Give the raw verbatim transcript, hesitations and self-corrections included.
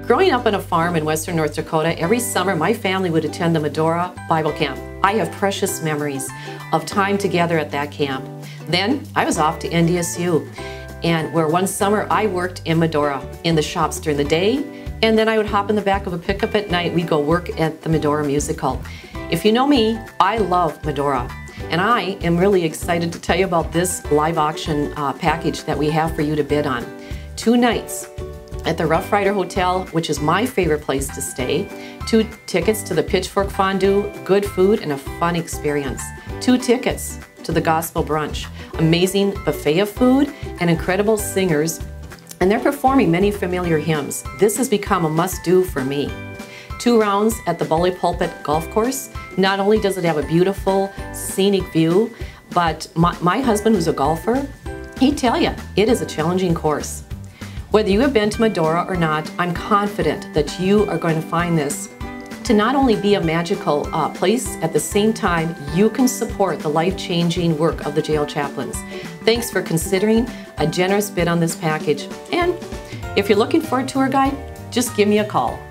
Growing up on a farm in western North Dakota, every summer my family would attend the Medora Bible Camp. I have precious memories of time together at that camp. Then I was off to N D S U, and where one summer I worked in Medora in the shops during the day, and then I would hop in the back of a pickup at night. We'd go work at the Medora Music Hall. If you know me, I love Medora, and I am really excited to tell you about this live auction uh, package that we have for you to bid on. Two nights at the Rough Rider Hotel, which is my favorite place to stay. Two tickets to the Pitchfork Fondue, good food and a fun experience. Two tickets to the Gospel Brunch, amazing buffet of food and incredible singers, and they're performing many familiar hymns. This has become a must-do for me. Two rounds at the Bully Pulpit Golf Course. Not only does it have a beautiful scenic view, but my, my husband, who's a golfer, he'd tell you it is a challenging course. Whether you have been to Medora or not, I'm confident that you are going to find this to not only be a magical uh, place, at the same time you can support the life-changing work of the jail chaplains. Thanks for considering a generous bid on this package. And if you're looking for a tour guide, just give me a call.